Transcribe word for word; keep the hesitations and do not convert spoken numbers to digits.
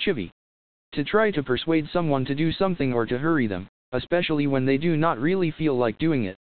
Chivvy. To try to persuade someone to do something or to hurry them, especially when they do not really feel like doing it.